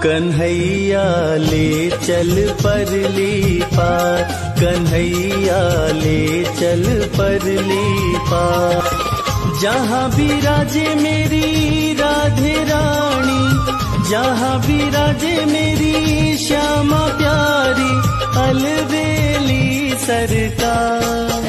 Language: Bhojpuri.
कन्हैया ले चल परली पार, कन्हैया ले चल परली पार। जहाँ विराजे मेरी राधे रानी, जहाँ विराजे मेरी श्यामा प्यारी, अलबेली सरकार।